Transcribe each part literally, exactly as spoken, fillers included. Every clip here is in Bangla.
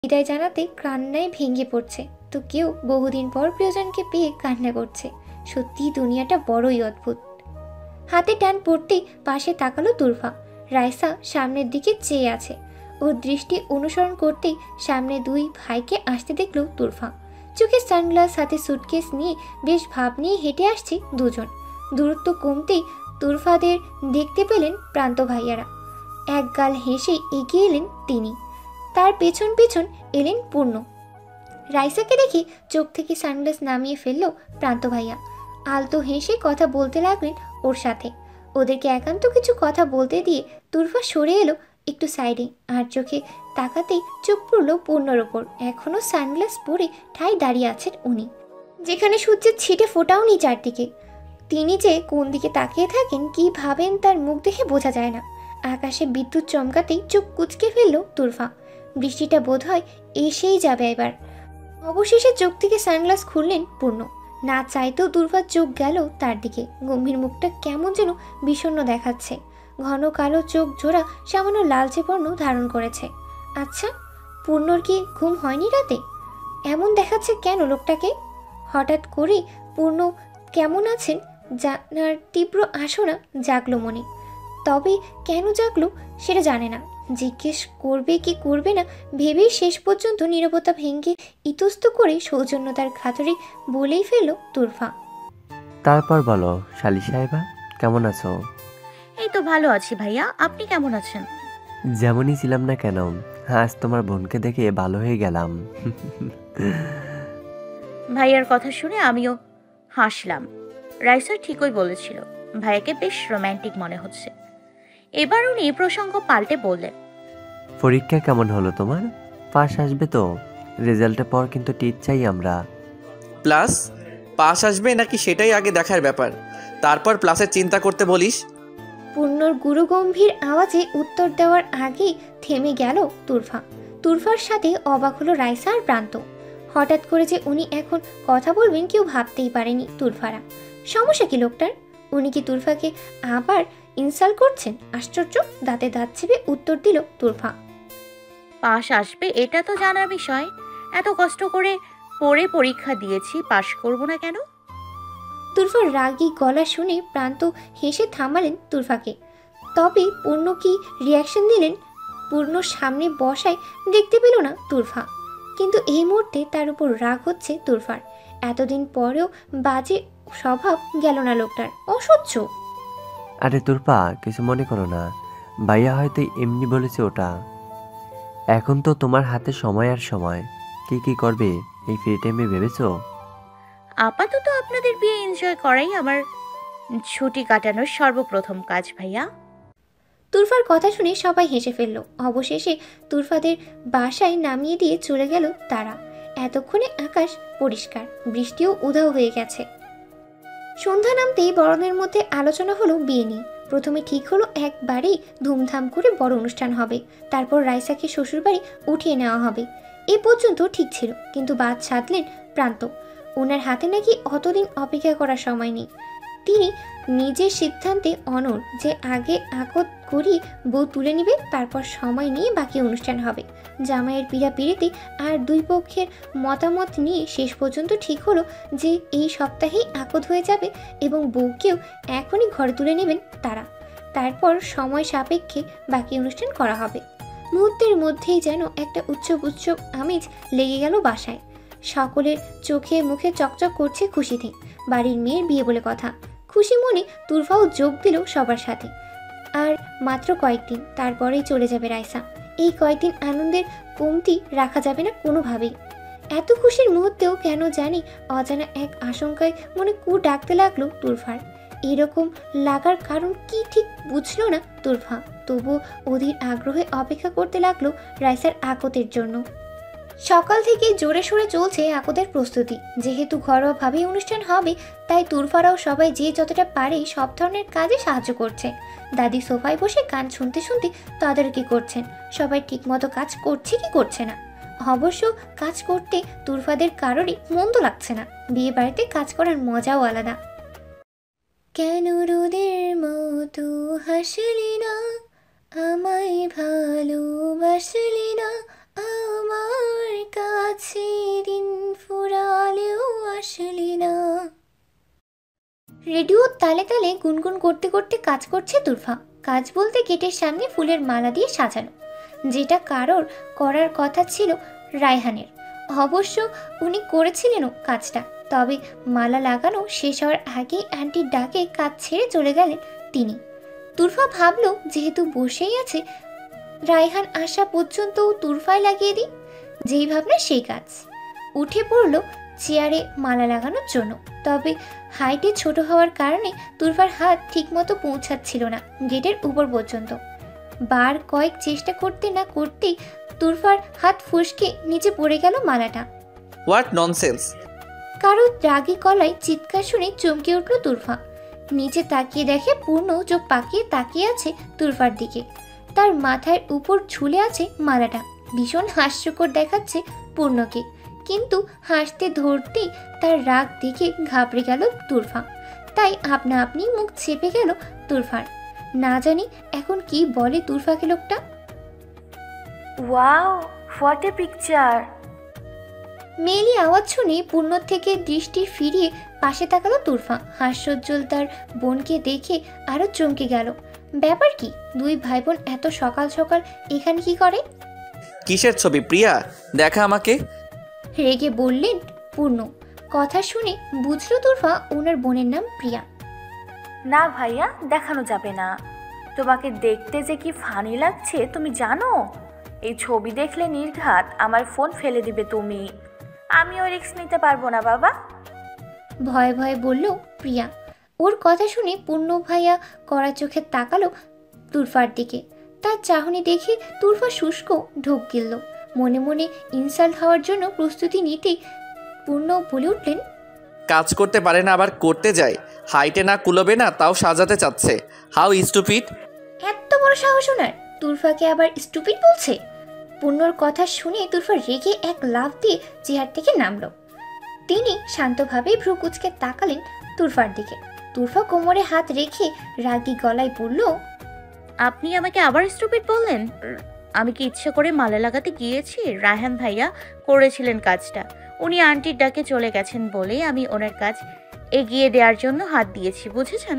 বিদায় জানাতে কান্নায় ভেঙে পড়ছে, তো কেউ বহুদিন পর প্রিয়জনকে পেয়ে কান্না করছে। সত্যি দুনিয়াটা বড়ই অদ্ভুত। হাতে টান পড়তেই পাশে তাকালো তুরফা। রাইসা সামনের দিকে চেয়ে আছে। ওর দৃষ্টি অনুসরণ করতেই সামনে দুই ভাইকে আসতে দেখলো তুরফা। চোখে সানগ্লাস, হাতে সুটকেস নিয়ে বেশ ভাব নিয়ে হেঁটে আসছে দুজন। দূরত্ব কমতেই তুরফাদের দেখতে পেলেন প্রান্ত ভাইয়ারা। এক গাল হেসে এগিয়ে এলেন তিনি। তার পেছন পেছন এলেন পূর্ণ। রাইসাকে দেখে চোখ থেকে সানগ্লাস নামিয়ে ফেলল প্রান্ত ভাইয়া। আলতো হেসে কথা বলতে লাগলেন ওর সাথে। ওদেরকে একান্ত কিছু কথা বলতে দিয়ে তুরফা সরে এলো একটু সাইডে, আর চোখে তাকাতেই চোখ পড়ল পূর্ণর ওপর। এখনও সানগ্লাস পরে ঠাই দাঁড়িয়ে আছেন উনি, যেখানে সূর্যের ছিটে ফোটাও নি চারদিকে। তিনি যে কোন দিকে তাকিয়ে থাকেন, কি ভাবেন তার মুখ দেখে বোঝা যায় না। আকাশে বিদ্যুৎ চমকাতেই চোখ কুঁচকে ফেলল তুরফা। বৃষ্টিটা বোধ হয় এসেই যাবে এবার। অবশেষে চোখ থেকে সানগ্লাস খুললেন পূর্ণ। না চাইতেও তুরফার চোখ গেল তার দিকে। গম্ভীর মুখটা কেমন যেন বিষণ্ণ দেখাচ্ছে। ঘন কালো চোখ জোড়া সামান্য লালচে বর্ণ ধারণ করেছে। আচ্ছা, পূর্ণর কি ঘুম হয়নি রাতে? এমন দেখাচ্ছে কেন লোকটাকে? হঠাৎ করেই পূর্ণ কেমন আছেন জানার তীব্র আশা জাগলো মনে। তবে কেন জাগলো সেটা জানে না। জিজ্ঞেস করবে কি করবে না ভেবেই শেষ পর্যন্ত নীরবতা ভেঙে ইতস্ত করে সৌজন্যতার খাতিরে বলেই ফেলল তুরফা। তারপর বলো শালি সাহেবা, কেমন আছো? এই তো ভালো আছি ভাইয়া, আপনি কেমন আছেন? যেমনই ছিলাম না কেন, আজ তোমার বোনকে দেখে ভালো হয়ে গেলাম। ভাইয়ার কথা শুনে আমিও হাসলাম। রাইসা ঠিকই বলেছিল, ভাইয়াকে বেশ রোমান্টিক মনে হচ্ছে। এবার উনি প্রসঙ্গ পাল্টে বললেন, পরীক্ষা কেমন হলো তোমার? পাস আসবে তো? রেজাল্টের পর কিন্তু টিট চাই আমরা। প্লাস পাস আসবে নাকি সেটাই আগে দেখার ব্যাপার, তারপর প্লাসের চিন্তা করতে বলিস। পূর্ণর গুরুগম্ভীর আওয়াজে উত্তর দেওয়ার আগেই থেমে গেল তুরফা। তুরফার সাথে অবাক হলো রাইসা আর প্রান্ত। হঠাৎ করে যে উনি এখন কথা বলবেন কেউ ভাবতেই পারেনি তুরফারা। সমস্যা কি লোকটার? উনি কি তুরফাকে আবার ইনসাল্ট করছেন? আশ্চর্য! দাঁতে দাঁত চেপে উত্তর দিল তুরফা। পাশ আসবে এটা তো জানার বিষয়। এত কষ্ট করে পড়ে পরীক্ষা দিয়েছি, পাশ করব না কেন? তুরফার রাগী গলা শুনে প্রান্ত হেসে থামালেন তুরফাকে। তবে পূর্ণ কি রিয়াকশন দিলেন পূর্ণ সামনে বসায় দেখতে পেল না তুরফা। কিন্তু এই মুহূর্তে তার উপর রাগ হচ্ছে তুরফার। এতদিন পরেও বাজে স্বভাব গেল না লোকটার। অসহ্য! আরে তুরপা, কিছু মনে করো না, ভাইয়া হয়তো এমনি বলেছে ওটা। এখন তো তোমার হাতে সময় আর সময়। কি কি করবে এই ফ্রি টাইমে ভেবেছো? আপাতত আপনাদের বিয়ে এনজয় করাই আমার ছুটি কাটানোর সর্বপ্রথম কাজ ভাইয়া। তুরফার কথা শুনে সবাই হেসে ফেলল। অবশেষে তুরফাদের বাসায় নামিয়ে দিয়ে চলে গেল তারা। এতক্ষণে আকাশ পরিষ্কার, বৃষ্টিও উধাও হয়ে গেছে। সন্ধ্যা নামতেই বরণের মধ্যে আলোচনা হলো বিয়ে নিয়ে। প্রথমে ঠিক হলো একবারেই ধুমধাম করে বড় অনুষ্ঠান হবে, তারপর রাইসাকে শ্বশুরবাড়ি উঠিয়ে নেওয়া হবে। এ পর্যন্ত ঠিক ছিল, কিন্তু বাদ সাধলেন প্রান্ত। ওনার হাতে নাকি অতদিন অপেক্ষা করার সময় নেই। তিনি নিজের সিদ্ধান্তে অনড় যে আগে আকত করিয়ে বউ তুলে নিবে, তারপর সময় নিয়ে বাকি অনুষ্ঠান হবে। জামাইয়ের পীড়াপিড়িতে আর দুই পক্ষের মতামত নিয়ে শেষ পর্যন্ত ঠিক হলো যে এই সপ্তাহেই আকত হয়ে যাবে এবং বউকেও এখনই ঘরে তুলে নেবেন তারা। তারপর সময় সাপেক্ষে বাকি অনুষ্ঠান করা হবে। মুহূর্তের মধ্যেই যেন একটা উৎসব উৎসব আমেজ লেগে গেল বাসায়। সকলের চোখে মুখে চকচক করছে খুশিতে। বাড়ির মেয়ের বিয়ে বলে কথা। খুশি মনে তুরফাও যোগ দিল সবার সাথে। আর মাত্র কয়েকদিন, তারপরেই চলে যাবে রাইসা। এই কয়েকদিন আনন্দের কমতি রাখা যাবে না কোনোভাবেই। এত খুশির মুহূর্তেও কেন জানি অজানা এক আশঙ্কায় মনে কু ডাকতে লাগলো তুরফার। এরকম লাগার কারণ কি ঠিক বুঝলো না তুরফা। তবুও অধীর আগ্রহে অপেক্ষা করতে লাগলো রাইসার আকতের জন্য। সকাল থেকে জোরে সোরে চলছে আকদের প্রস্তুতি। যেহেতু ঘরোয়াভাবেই অনুষ্ঠান হবে, তাই তুরফারাও সবাই যে যতটা পারে সব ধরনের কাজে সাহায্য করছে। দাদি সোফায় বসে গান শুনতে শুনতে তদারকি করছেন সবাই ঠিকমতো কাজ করছে কি করছে না। অবশ্য কাজ করতে তুরফাদের কারোরই মন্দ লাগছে না। বিয়ে বাড়িতে কাজ করার মজাও আলাদা। কেন রোদের মতো হাসলি না, আমায় ভালোবাসলি না, আমার কাছে দিন ফুরালেও আসলে না। রেডিও তালে তালে গুনগুন করতে করতে কাজ করছে তুরফা। কাজ বলতে গেটের সামনে ফুলের মালা দিয়ে সাজানো, যেটা কারোর করার কথা ছিল রায়হানের। অবশ্য উনি করেছিলেনও কাজটা, তবে মালা লাগানো শেষ হওয়ার আগেই আন্টির ডাকে কাজ ছেড়ে চলে গেলেন তিনি। তুরফা ভাবল যেহেতু বসেই আছে, রায়হান আসা পর্যন্ত তুরফায় লাগিয়ে দিই। যেই ভাবনা সেই কাজ। উঠে পড়ল চেয়ারে মালা লাগানোর জন্য, তবে হাইটে ছোট হওয়ার কারণে তুরফার হাত ঠিকমতো পৌঁছাচ্ছিল না গেটের উপর পর্যন্ত। বার কয়েক চেষ্টা করতে না করতেই তুরফার হাত ফসকে নিচে পড়ে গেল মালাটা। What nonsense! কারো রাগী গলায় চিৎকার শুনে চমকে উঠল তুরফা। নিচে তাকিয়ে দেখে পূর্ণ চোখ পাকিয়ে তাকিয়ে আছে তুরফার দিকে। তার মাথার উপর ঝুলে আছে মালাটা। ভীষণ হাস্যকর দেখাচ্ছে পূর্ণকে, কিন্তু হাসতে ধরতেই তার রাগ দেখে ঘাবড়ে গেল তুরফা। তাই আপনা আপনি মুখ চেপে গেল তুরফার। না জানি এখন কি বলে তুরফাকে লোকটা। Wow, what a picture! মেয়েলি আওয়াজ শুনে পূর্ণ থেকে দৃষ্টি ফিরিয়ে পাশে তাকালো তুরফা। হাস্যোজ্জ্বল তার বোনকে দেখে আরো চমকে গেল। ব্যাপার কি, দুই ভাই বোন এত সকাল সকাল এখানে কি করে? কিসের ছবি প্রিয়া? দেখা আমাকে। রেগে বললেন পূর্ণ। কথা শুনে বুঝলো তুরফা ওনার বোনের নাম প্রিয়া। না ভাইয়া, দেখানো যাবে না। তোমাকে দেখতে যে কি ফানি লাগছে তুমি জানো? এই ছবি দেখলে নির্ঘাত আমার ফোন ফেলে দিবে তুমি। আমি ওই রিস্ক নিতে পারবো না বাবা। ভয়ে ভয়ে বলল প্রিয়া। ওর কথা শুনে পূর্ণ ভাইয়া কড়া চোখে তাকালো তুরফার দিকে। তার চাহনি দেখে তুরফা শুষ্ক ঢোক গিলল। মনে মনে ইনসাল্ট হওয়ার জন্য প্রস্তুতি নিতেই পূর্ণ বলে উঠলেন, কাজ করতে পারে না আবার করতে যায়। হাইটে না কুলোবে না তাও সাজাতে চাচ্ছে। How stupid! এত বড় সাহস ওনার! তুরফাকে আবার স্টুপিড বলছে। পূর্ণর কথা শুনে তুরফা রেগে এক লাফ দিয়ে চেয়ার থেকে নামলো। তিনি শান্তভাবে ভ্রু কুঁচকে তাকালেন তুরফার দিকে। তুরফা কোমরে হাত রেখে রাগী গলায় বলল, আপনি আমাকে আবার স্টুপিড বললেন? আমি কি ইচ্ছে করে মালা লাগাতে গিয়েছি? রায়হান ভাইয়া করেছিলেন কাজটা। উনি আন্টির ডাকে চলে গেছেন বলে আমি ওনার কাজ এগিয়ে দেওয়ার জন্য হাত দিয়েছি, বুঝেছেন?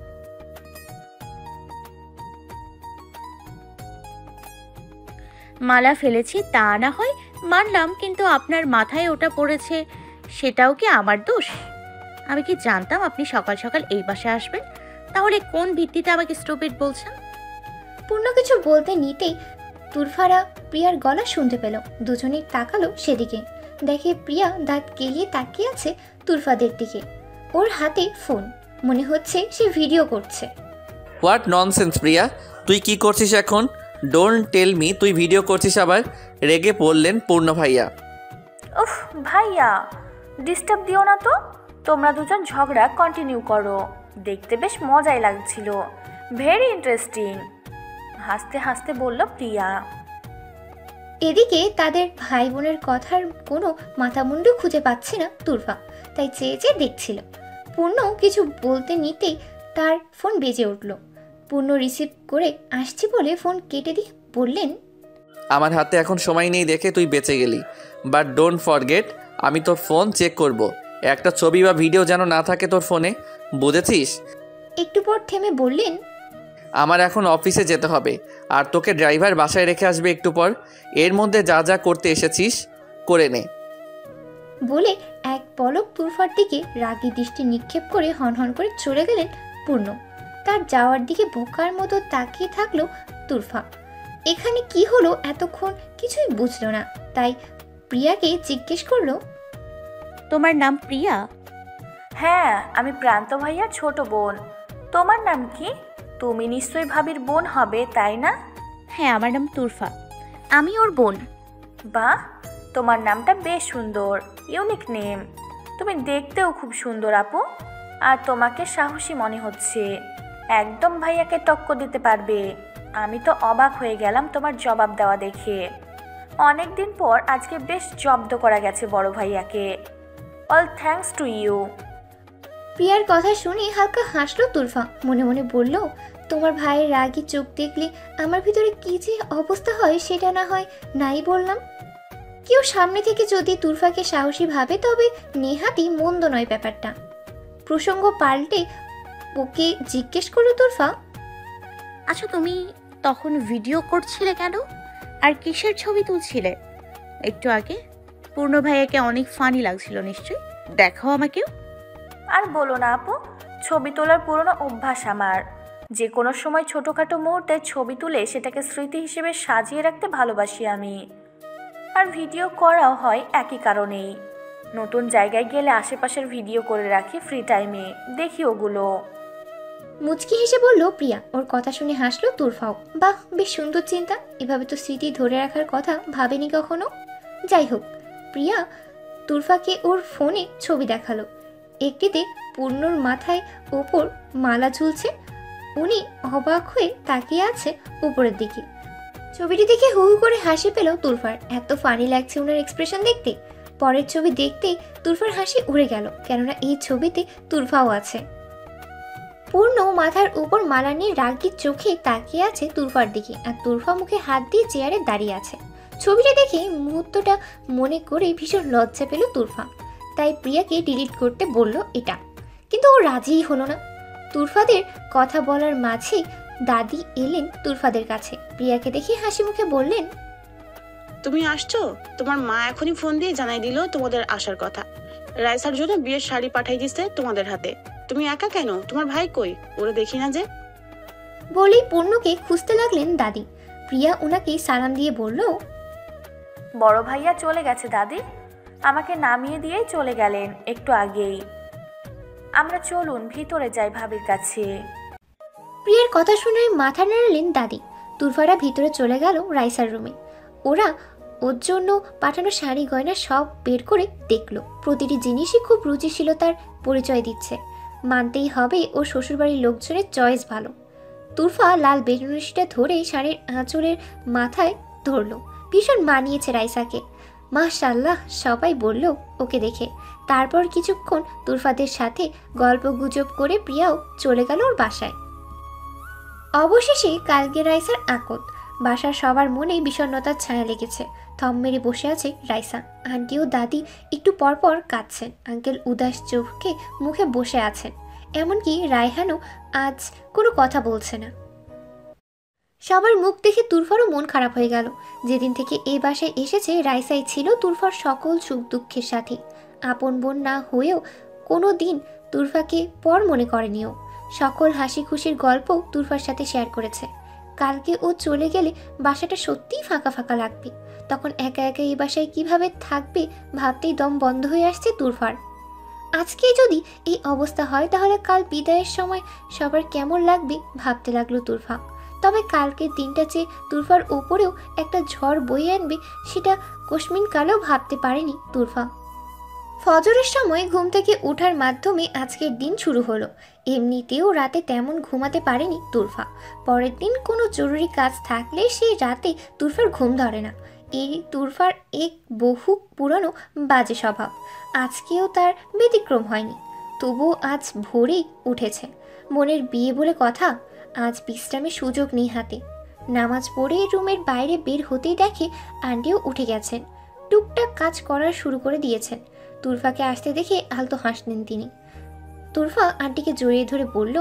মালা ফেলেছি তা না হয় মানলাম, কিন্তু আপনার মাথায় ওটা পড়েছে সেটাও কি আমার দোষ? আমি কি জানতাম আপনি সকাল সকাল এই বাসায় আসবেন? তাহলে কোন ভিত্তিতে আমাকে স্টুপিড বলছেন? পূর্ণ কিছু বলতে নিতেই তুরফারা প্রিয়ার গলা শুনতে পেল। দুজনেই তাকালো সেদিকে। দেখে প্রিয়া দাঁত কেলিয়ে তাকিয়ে আছে তুরফাদের দিকে। ওর হাতে ফোন, মনে হচ্ছে সে ভিডিও করছে। What nonsense Priya! তুই কি করছিস এখন? ডোন্ট টেল মি তুই ভিডিও করছিস আবার। রেগে পড়লেন পূর্ণ ভাইয়া। উফ ভাইয়া, ডিস্টার্ব দিও না তো। তোমরা দুজন ঝগড়া কন্টিনিউ করো। দেখতে বেশ মজাই লাগছিল, ভেরি ইন্টারেস্টিং। হাসতে হাসতে বলল প্রিয়া। এদিকে তাদের ভাই বোনের কথার কোনো মাথামুন্ডু খুঁজে পাচ্ছে না তুরফা, তাই চেয়ে চেয়ে দেখছিল। পূর্ণ কিছু বলতে নিতেই তার ফোন বেজে উঠল। পূর্ণ রিসিভ করে আসছি বলে ফোন কেটে দিয়ে বললেন, আমার হাতে এখন সময় নেই দেখে তুই বেঁচে গেলি, বাট ডোন্ট ফরগেট আমি তোর ফোন চেক করব। একটা ছবি বা ভিডিও যেন না থাকে তোর ফোনে, বুঝেছিস? একটু পর থেমে বললেন, আমার এখন অফিসে যেতে হবে, আর তোকে ড্রাইভার বাসায় রেখে আসবে একটু পর। এর মধ্যে যা যা করতে এসেছিস করে নে। বলে এক পলক তুরফার দিকে রাগী দৃষ্টি নিক্ষেপ করে হনহন করে চলে গেলেন পূর্ণ। তার যাওয়ার দিকে বোকার মতো তাকিয়ে থাকলো তুরফা। এখানে কি হলো এতক্ষণ কিছুই বুঝলো না, তাই প্রিয়াকে জিজ্ঞেস করলো, তোমার নাম প্রিয়া? হ্যাঁ, আমি প্রান্ত ভাইয়ার ছোট বোন। তোমার নাম কি? তুমি নিশ্চয়ই ভাবির বোন হবে, তাই না? হ্যাঁ, আমার নাম তুরফা, আমি ওর বোন। বাহ, তোমার নামটা বেশ সুন্দর, ইউনিক নেম। তুমি দেখতেও খুব সুন্দর আপু, আর তোমাকে সাহসী মনে হচ্ছে। একদম ভাইয়াকে টক্কর দিতে পারবে। আমি তো অবাক হয়ে গেলাম তোমার জবাব দেওয়া দেখে। অনেক দিন পর আজকে বেশ জব্দ করা গেছে বড় ভাইয়াকে। All thanks to you. প্রিয়ার কথা শুনে হালকা হাসলো তুরফা। মনে মনে বলল, তোমার ভাইয়ের রাগী চোখ দেখলে আমার ভিতরে কি যে অবস্থা হয় সেটা না হয় নাই বললাম। কেউ সামনে থেকে যদি তুরফাকে সাহসী ভাবে তবে নেহাতি মন্দ নয় ব্যাপারটা। প্রসঙ্গ পাল্টে ওকে জিজ্ঞেস করলো তুরফা, আচ্ছা তুমি তখন ভিডিও করছিলে কেন, আর কিসের ছবি তুলছিলে? একটু আগে পূর্ণ ভাইয়াকে অনেক ফানি লাগছিল নিশ্চয়ই, দেখাও আমাকেও। আর বলো না আপু, ছবি তোলার পুরনো অভ্যাস আমার। যে কোনো সময় ছোটোখাটো মুহূর্তে ছবি তুলে সেটাকে স্মৃতি হিসেবে সাজিয়ে রাখতে ভালোবাসি আমি। আর ভিডিও করাও হয় একই কারণেই। নতুন জায়গায় গেলে আশেপাশের ভিডিও করে রাখি, ফ্রি টাইমে দেখি ওগুলো। মুচকি হেসে বলল প্রিয়া। ওর কথা শুনে হাসলো তুরফাও। বাহ, বেশ সুন্দর চিন্তা। এভাবে তো স্মৃতি ধরে রাখার কথা ভাবেনি কখনো। যাই হোক, প্রিয়া তুরফাকে ওর ফোনে ছবি দেখালো। একটিতে পূর্ণর মাথায় ওপর মালা ঝুলছে। উনি অবাক হয়ে তাকিয়ে আছে উপরের দিকে। ছবিটি দেখে হু হু করে হাসি পেল তুরফার। এত ফানি লাগছে ওনার এক্সপ্রেশন দেখতে। পরের ছবি দেখতেই তুরফার হাসি উড়ে গেল, কেননা এই ছবিতে তুরফাও আছে। পূর্ণ মাথার উপর মালা নিয়ে রাগী চোখে তাকিয়ে আছে তুরফার দিকে, আর তুরফা মুখে হাত দিয়ে চেয়ারে দাঁড়িয়ে আছে। ছবিটা দেখে মুহূর্তটা মনে করে ভীষণ লজ্জা পেল তুরফা। তাই প্রিয়াকে ডিলিট করতে বলল এটা, কিন্তু ও রাজিই হলো না। তুরফাদের কথা বলার মাঝে দাদি এলেন তুরফাদের কাছে। প্রিয়াকে দেখে হাসি মুখে বললেন, তুমি আসছো? তোমার মা এখনই ফোন দিয়ে জানাই দিল তোমাদের আসার কথা। রাইসার জন্য বিয়ের শাড়ি পাঠাই দিচ্ছে তোমাদের হাতে। তুমি একা কেন? তোমার ভাই কই? ওরা দেখি না যে। বলেই পূর্ণকে খুঁজতে লাগলেন দাদি। প্রিয়া ওনাকে সালাম দিয়ে বলল, বড় ভাইয়া চলে গেছে দাদি, আমাকে নামিয়ে দিয়েই চলে গেলেন একটু আগেই। আমরা চলুন ভিতরে যাই ভাবির কাছে। প্রিয়ার কথা শুনে মাথা নাড়ালেন দাদি। তুরফারা ভিতরে চলে গেল রাইসার রুমে। ওরা ওর জন্য পাঠানো শাড়ি গয়না সব বের করে দেখলো। প্রতিটি জিনিসই খুব রুচিশীলতার পরিচয় দিচ্ছে। মানতেই হবে ও শ্বশুরবাড়ির লোকজনের চয়েস ভালো। তুরফা লাল বেনুনিটা ধরে শাড়ির আঁচলের মাথায় ধরলো। ভীষণ মানিয়েছে রাইসাকে, মাশাআল্লাহ সবাই বলল ওকে দেখে। তারপর কিছুক্ষণ তুরফাদের সাথে গল্প গুজব করে প্রিয়াও চলে গেল ওর বাসায়। অবশেষে কালকে রাইসার আকত। বাসার সবার মনে বিষণ্ণতার ছায়া লেগেছে। থম মেরে বসে আছে রাইসা। আন্টি ও দাদি একটু পরপর কাঁদছেন। আঙ্কেল উদাস চোখে মুখে বসে আছেন। এমনকি রায়হানও আজ কোনো কথা বলছে না। সবার মুখ দেখে তুরফারও মন খারাপ হয়ে গেল। যেদিন থেকে এই বাসায় এসেছে রাইসাই ছিল তুরফার সকল সুখ দুঃখের সাথে। আপন বোন না হয়েও কোনো দিন তুরফাকে পর মনে করেনিও। সকল হাসি খুশির গল্প তুরফার সাথে শেয়ার করেছে। কালকে ও চলে গেলে বাসাটা সত্যিই ফাঁকা ফাঁকা লাগবে। তখন একা একা এই বাসায় কিভাবে থাকবে ভাবতেই দম বন্ধ হয়ে আসছে তুরফার। আজকে যদি এই অবস্থা হয় তাহলে কাল বিদায়ের সময় সবার কেমন লাগবে ভাবতে লাগলো তুরফা। তবে কালকের দিনটা যে তুরফার ওপরেও একটা ঝড় বয়ে আনবে সেটা কোশমিন কালেও ভাবতে পারেনি তুরফা। ফজরের সময় ঘুম থেকে ওঠার মাধ্যমে আজকের দিন শুরু হলো। এমনিতেও রাতে তেমন ঘুমাতে পারেনি তুরফা। পরের দিন কোনো জরুরি কাজ থাকলে সেই রাতে তুরফার ঘুম ধরে না। এই তুরফার এক বহু পুরনো বাজে স্বভাব। আজকেও তার ব্যতিক্রম হয়নি। তবুও আজ ভোরেই উঠেছে। মনের বিয়ে বলে কথা, আজ বিশ্রামের সুযোগ নেই হাতে। নামাজ পড়ে রুমের বাইরে বের হতেই দেখে আন্টিও উঠে গেছেন। টুকটাক কাজ করা শুরু করে দিয়েছেন। তুরফাকে আসতে দেখে আলতো হাসলেন তিনি। তুরফা আন্টিকে জড়িয়ে ধরে বলল,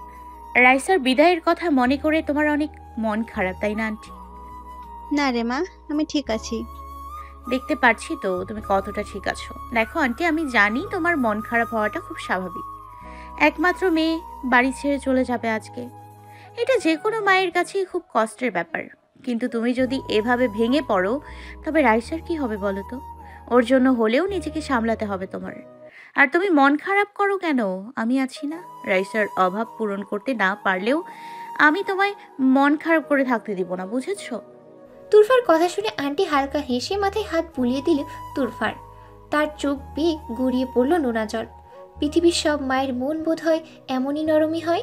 রাইসার বিদায়ের কথা মনে করে তোমার অনেক মন খারাপ তাই না আন্টি? না রে মা, আমি ঠিক আছি। দেখতে পারছি তো তুমি কতটা ঠিক আছো। দেখো আন্টি, আমি জানি তোমার মন খারাপ হওয়াটা খুব স্বাভাবিক। একমাত্র মেয়ে বাড়ি ছেড়ে চলে যাবে আজকে, এটা যে কোনো মায়ের কাছেই খুব কষ্টের ব্যাপার। কিন্তু তুমি যদি এভাবে ভেঙে পড়ো তবে রাইসার কি হবে বলো তো? ওর জন্য হলেও নিজেকে সামলাতে হবে তোমার। আর তুমি মন খারাপ করো কেন? আমি আছি না। রাইসার অভাব পূরণ করতে না পারলেও আমি তোমায় মন খারাপ করে থাকতে দিব না, বুঝেছো? তুরফার কথা শুনে আন্টি হালকা হেসে মাথায় হাত বুলিয়ে দিল তুরফার। তার চোখ বেয়ে গড়িয়ে পড়ল নোনা জল। পৃথিবীর সব মায়ের মন বোধ হয় এমনই নরমই হয়।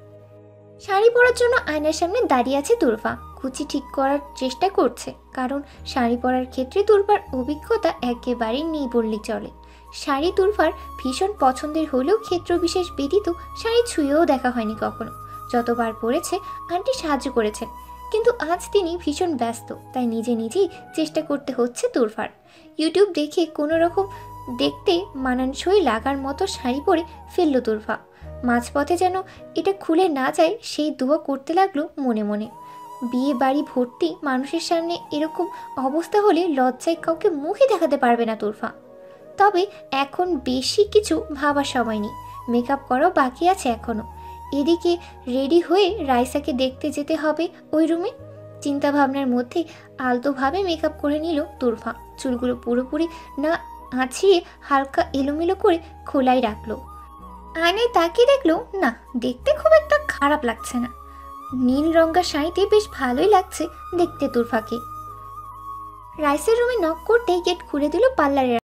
শাড়ি পরার জন্য আয়নার সামনে দাঁড়িয়ে আছে তুরফা। কুচি ঠিক করার চেষ্টা করছে, কারণ শাড়ি পরার ক্ষেত্রে তুরফার অভিজ্ঞতা একেবারেই নেই বললেই চলে। শাড়ি তুরফার ভীষণ পছন্দের হলেও ক্ষেত্র বিশেষ ব্যতীত শাড়ি ছুঁয়েও দেখা হয়নি কখনো। যতবার পরেছে আন্টি সাহায্য করেছেন, কিন্তু আজ তিনি ভীষণ ব্যস্ত, তাই নিজে নিজেই চেষ্টা করতে হচ্ছে তুরফার। ইউটিউব দেখে কোনো রকম দেখতে মানানসই লাগার মতো শাড়ি পরে ফেলল তুরফা। মাঝপথে যেন এটা খুলে না যায় সেই দোয়া করতে লাগলো মনে মনে। বিয়ে বাড়ি ভর্তি মানুষের সামনে এরকম অবস্থা হলে লজ্জায় কাউকে মুখই দেখাতে পারবে না তুরফা। তবে এখন বেশি কিছু ভাবার সময় নেই, মেকআপ করাও বাকি আছে এখনও। এদিকে রেডি হয়ে রাইসাকে দেখতে যেতে হবে ওই রুমে। চিন্তা ভাবনার মধ্যে আলতোভাবে মেকআপ করে নিল তুরফা। চুলগুলো পুরোপুরি না আঁচড়িয়ে হালকা এলোমেলো করে খোলাই রাখলো। আয়নায় তাকিয়ে দেখলো না, দেখতে খুব একটা খারাপ লাগছে না। নীল রঙা শাড়িতে বেশ ভালোই লাগছে দেখতে তুরফাকে। রাইসের রুমে নক করতেই গেট খুলে দিল পার্লারের